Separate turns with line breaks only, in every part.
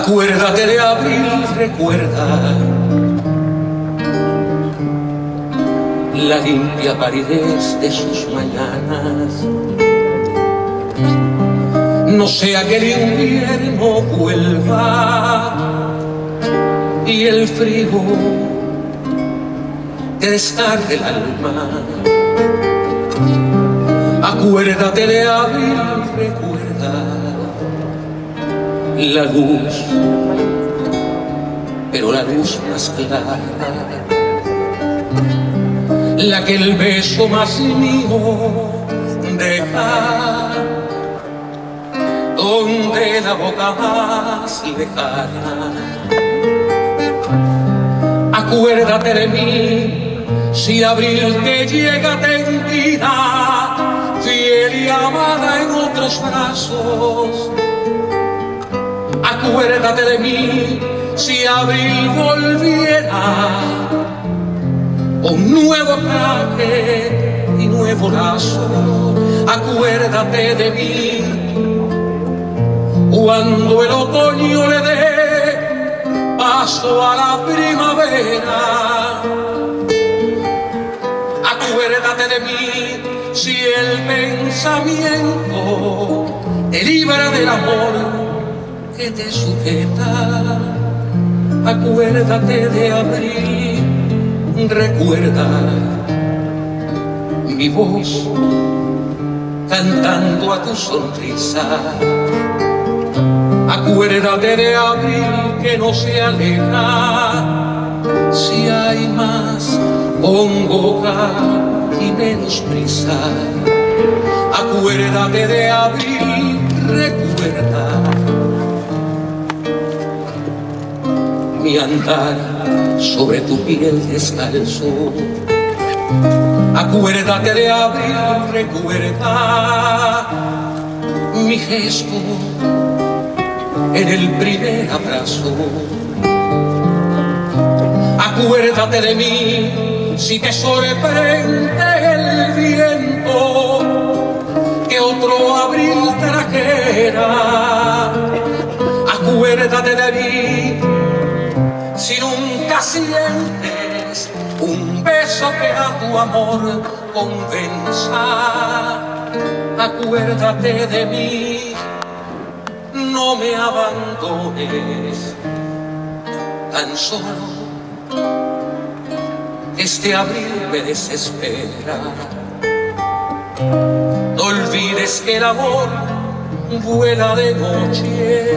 Acuérdate de abril, recuerda la limpia paridez de sus mañanas. No sea que el invierno vuelva y el frío te descargue el alma. Acuérdate de abril, recuerda la luz, pero la luz más clara, la que el beso más mío deja, donde la boca más lejana. Acuérdate de mí, si abril te llega tendida, fiel y amada en otros brazos. Acuérdate de mí, si abril volviera, un nuevo traje y nuevo lazo. Acuérdate de mí, cuando el otoño le dé paso a la primavera. Acuérdate de mí, si el pensamiento te libra del amor que te sujeta. Acuérdate de abril, recuerda mi voz cantando a tu sonrisa. Acuérdate de abril que no se aleja, si hay más congoja y menos prisa. Acuérdate de abril, recuerda mi andar sobre tu piel descalzo. Acuérdate de abril, recuerda mi gesto en el primer abrazo. Acuérdate de mí, si te sorprende el viento que otro abril trajera. Acuérdate de mí, si nunca sientes un beso que a tu amor convenza. Acuérdate de mí, no me abandones tan solo, este abril me desespera. No olvides que el amor vuela de noche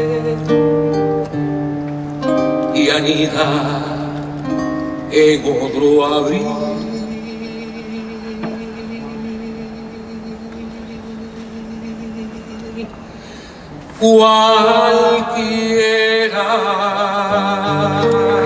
y anida en otro abril. Cualquiera.